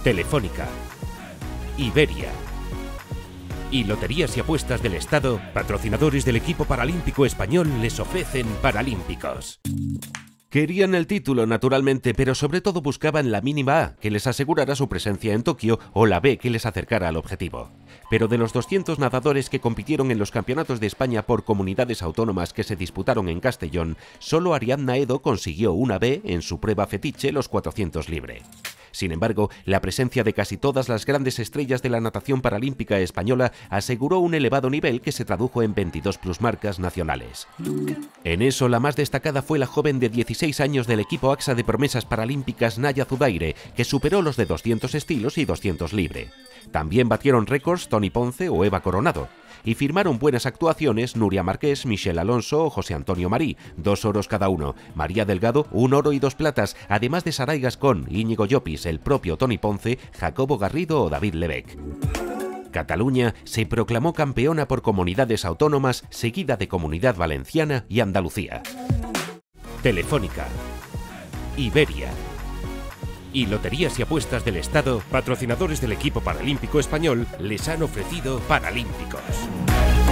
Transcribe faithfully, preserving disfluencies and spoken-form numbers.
Telefónica, Iberia y Loterías y Apuestas del Estado, patrocinadores del equipo paralímpico español, les ofrecen Paralímpicos. Querían el título, naturalmente, pero sobre todo buscaban la mínima A, que les asegurara su presencia en Tokio, o la B, que les acercara al objetivo. Pero de los doscientos nadadores que compitieron en los campeonatos de España por comunidades autónomas que se disputaron en Castellón, solo Ariadna Edo consiguió una B en su prueba fetiche, los cuatrocientos libre. Sin embargo, la presencia de casi todas las grandes estrellas de la natación paralímpica española aseguró un elevado nivel que se tradujo en veintidós plusmarcas nacionales. En eso, la más destacada fue la joven de dieciséis años del equipo AXA de promesas paralímpicas Naya Zudaire, que superó los de doscientos estilos y doscientos libre. También batieron récords Tony Ponce o Eva Coronado. Y firmaron buenas actuaciones Nuria Marqués, Michelle Alonso o José Antonio Marí, dos oros cada uno, María Delgado, un oro y dos platas, además de Saray Gascón, Íñigo Llopis, el propio Tony Ponce, Jacobo Garrido o David Lebec. Cataluña se proclamó campeona por comunidades autónomas, seguida de Comunidad Valenciana y Andalucía. Telefónica, Iberia y Loterías y Apuestas del Estado, patrocinadores del equipo paralímpico español, les han ofrecido Paralímpicos.